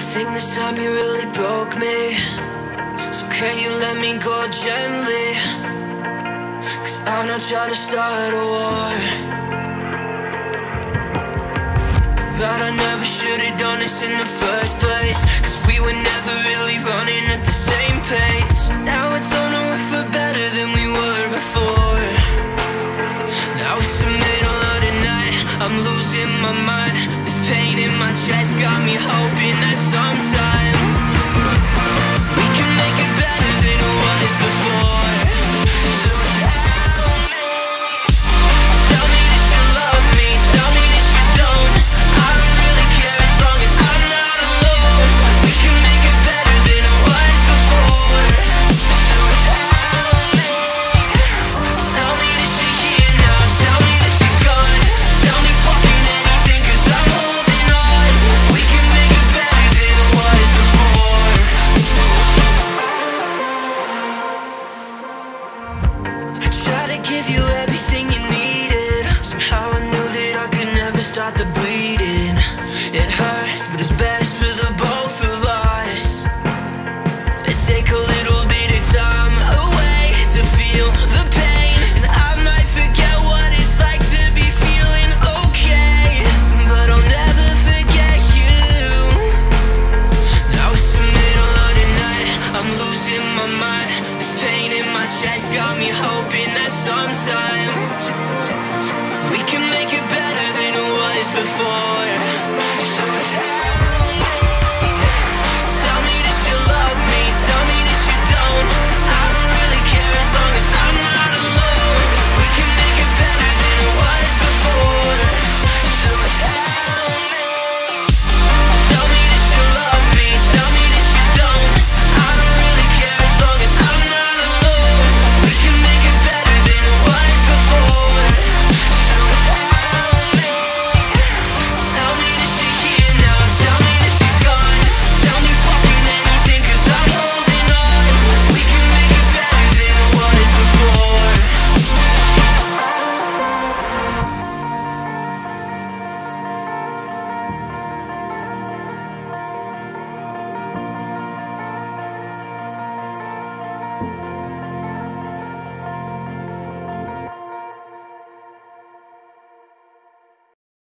think this time you really broke me. So can you let me go gently? Cause I'm not trying to start a war. But I never should've done this in the first place, cause we were never really running at the same pace. Now I don't know if we're better than we were before. Now it's the middle of the night, I'm losing my mind. This pain in my chest got me hoping that sometime we can make it better than it was before. So